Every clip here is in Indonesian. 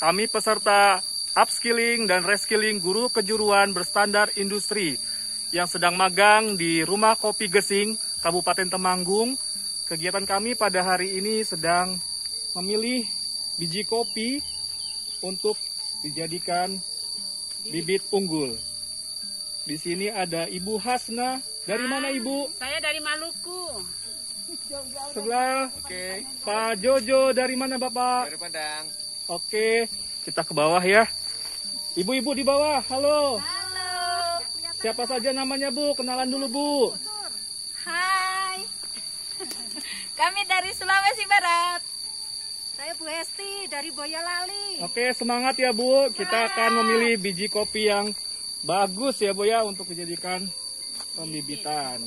Kami peserta upskilling dan reskilling guru kejuruan berstandar industri yang sedang magang di Rumah Kopi Gesing, Kabupaten Temanggung. Kegiatan kami pada hari ini sedang memilih biji kopi untuk dijadikan bibit unggul. Di sini ada Ibu Hasna. Dari mana Ibu? Saya dari Maluku. Sebelah. Oke. Pak Jojo dari mana Bapak? Dari Padang. Oke, kita ke bawah ya. Ibu-ibu di bawah, halo. Halo. Siapa saja namanya Bu? Kenalan dulu Bu. Hai. Kami dari Sulawesi Barat. Saya Bu Hesti dari Boyolali. Oke, semangat ya Bu. Kita akan memilih biji kopi yang bagus ya Bu ya untuk dijadikan pembibitan.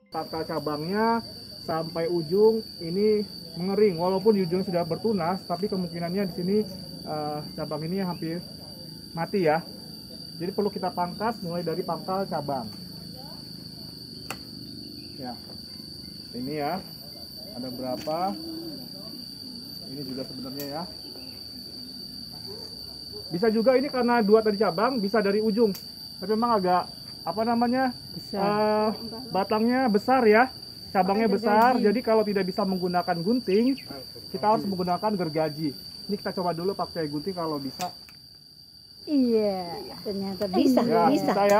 Pangkal cabangnya sampai ujung ini mengering. Walaupun di ujung sudah bertunas, tapi kemungkinannya di sini cabang ini hampir mati ya. Jadi perlu kita pangkas mulai dari pangkal cabang. Ya, ini ya, ada berapa? Ini juga sebenarnya ya. Bisa juga ini karena dua tadi cabang, bisa dari ujung. Tapi memang agak apa namanya? Batangnya besar ya, cabangnya besar. Jadi kalau tidak bisa menggunakan gunting, kita harus menggunakan gergaji. Ini kita coba dulu pakai gunting kalau bisa. Iya, ternyata bisa. Ya, bisa ya.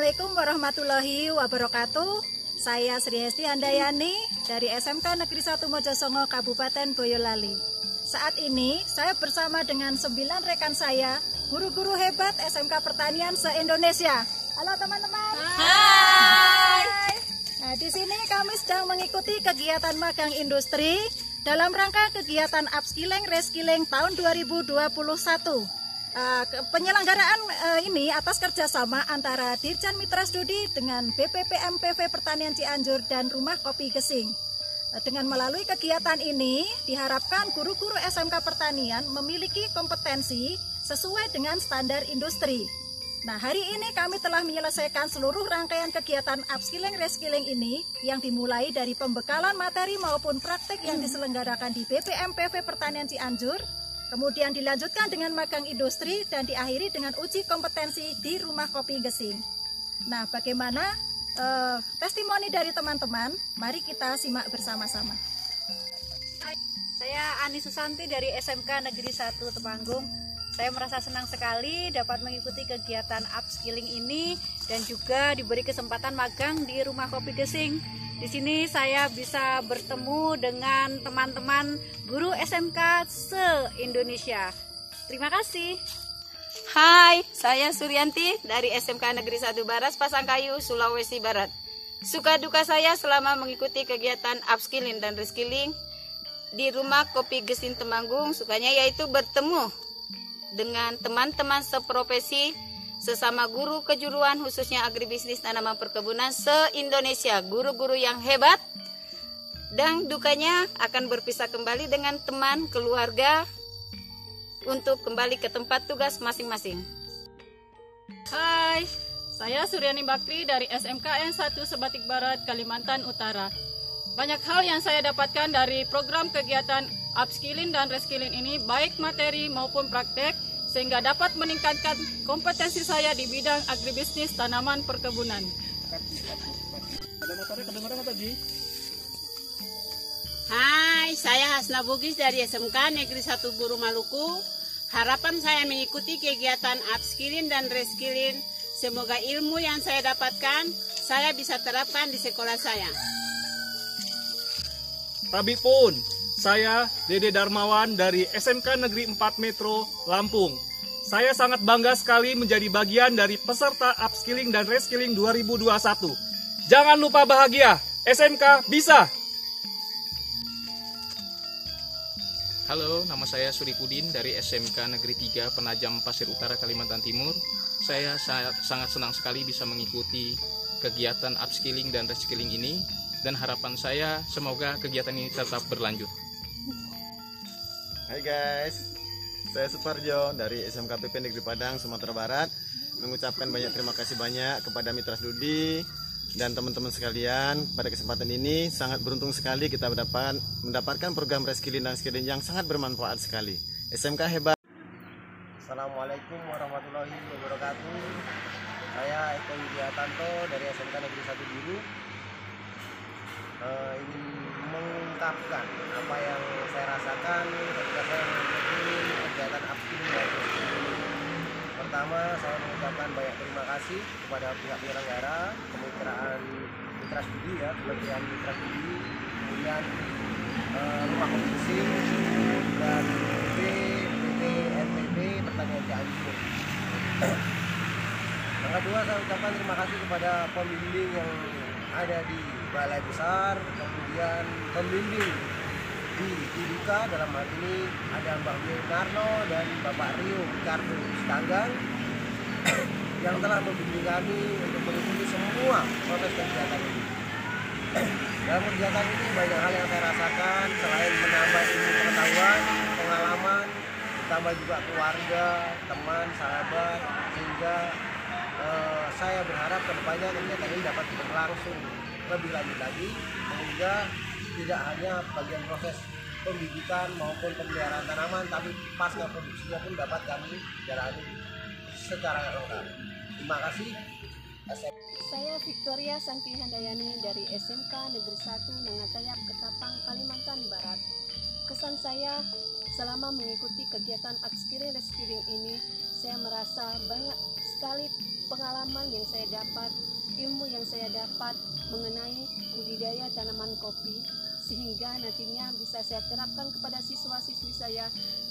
Assalamualaikum warahmatullahi wabarakatuh. Saya Sri Hesti Handayani dari SMK Negeri 1 Mojosongo, Kabupaten Boyolali. Saat ini saya bersama dengan 9 rekan saya, guru-guru hebat SMK Pertanian se-Indonesia. Halo teman-teman. Hai. Nah, di sini kami sedang mengikuti kegiatan magang industri dalam rangka kegiatan upskilling reskilling tahun 2021. Penyelenggaraan ini atas kerjasama antara Dirjen Mitra Studi dengan BPPM PV Pertanian Cianjur dan Rumah Kopi Gesing. Dengan melalui kegiatan ini diharapkan guru-guru SMK Pertanian memiliki kompetensi sesuai dengan standar industri. Nah, hari ini kami telah menyelesaikan seluruh rangkaian kegiatan upskilling reskilling ini yang dimulai dari pembekalan materi maupun praktek yang diselenggarakan di BPM PV Pertanian Cianjur. Kemudian dilanjutkan dengan magang industri dan diakhiri dengan uji kompetensi di Rumah Kopi Gesing. Nah, bagaimana testimoni dari teman-teman? Mari kita simak bersama-sama. Saya Ani Susanti dari SMK Negeri 1 Temanggung. Saya merasa senang sekali dapat mengikuti kegiatan upskilling ini dan juga diberi kesempatan magang di Rumah Kopi Gesing. Di sini saya bisa bertemu dengan teman-teman guru SMK se-Indonesia. Terima kasih. Hai, saya Suryanti dari SMK Negeri 1 Baras, Pasangkayu, Sulawesi Barat. Suka duka saya selama mengikuti kegiatan upskilling dan reskilling di Rumah Kopi Gesing Temanggung, sukanya yaitu bertemu dengan teman-teman seprofesi, sesama guru kejuruan khususnya agribisnis tanaman perkebunan se-Indonesia, guru-guru yang hebat. Dan dukanya akan berpisah kembali dengan teman keluarga untuk kembali ke tempat tugas masing-masing. Hai, saya Suryani Bakri dari SMKN 1 Sebatik Barat, Kalimantan Utara. Banyak hal yang saya dapatkan dari program kegiatan upskilling dan reskilling ini, baik materi maupun praktek, sehingga dapat meningkatkan kompetensi saya di bidang agribisnis tanaman perkebunan. Ada motornya kedengeran tadi? Hai, saya Hasna Bugis dari SMK Negeri 1 Buru Maluku. Harapan saya mengikuti kegiatan upskilling dan reskilling. Semoga ilmu yang saya dapatkan, saya bisa terapkan di sekolah saya. Tabi pun, saya Dede Darmawan dari SMK Negeri 4 Metro, Lampung. Saya sangat bangga sekali menjadi bagian dari peserta upskilling dan reskilling 2021. Jangan lupa bahagia, SMK bisa! Halo, nama saya Suri Pudin dari SMK Negeri 3 Penajam Pasir Utara, Kalimantan Timur. Saya sangat senang sekali bisa mengikuti kegiatan upskilling dan reskilling ini, dan harapan saya semoga kegiatan ini tetap berlanjut. Hai guys, saya Suparjo dari SMK PP Negeri Padang, Sumatera Barat. Mengucapkan banyak terima kasih banyak kepada Mitra Studi dan teman-teman sekalian. Pada kesempatan ini sangat beruntung sekali kita mendapatkan program reskilling dan skilling yang sangat bermanfaat sekali. SMK hebat. Assalamualaikum warahmatullahi wabarakatuh. Saya Eko Widiatanto dari SMK Negeri 1 Buru. Ingin mengungkapkan apa yang saya rasakan ketika saya mengikuti kegiatan upskilling dan reskilling. Pertama, saya mengucapkan banyak terima kasih kepada pihak penyelenggara, kemitraan Mitra Studi ya, Kementerian Mitra Studi, kemudian Rumah Kopi Gesing dan BPPM Pertanian Cianjur. Yang kedua, saya ucapkan terima kasih kepada pembimbing yang ada di Balai Besar, kemudian pembimbing di Iduka, dalam hal ini ada Mbak Narno dan Bapak Rio Ricardo Stanggang yang telah membimbing kami untuk mengikuti semua proses kegiatan ini. Dalam kegiatan ini banyak hal yang saya rasakan, selain menambah ilmu pengetahuan, pengalaman, ditambah juga keluarga, teman, sahabat, sehingga saya berharap kedepannya kegiatan ini dapat berlangsung lebih lanjut lagi, sehingga tidak hanya bagian proses pembibitan maupun pemeliharaan tanaman, tapi pasca produksinya pun dapat kami jalani secara lengkap. Terima kasih. Saya Victoria Santi Handayani dari SMK Negeri 1 Nangatayap, Ketapang, Kalimantan Barat. Kesan saya selama mengikuti kegiatan upskilling reskilling ini, saya merasa banyak sekali pengalaman yang saya dapat, ilmu yang saya dapat mengenai budidaya tanaman kopi, sehingga nantinya bisa saya terapkan kepada siswa-siswi saya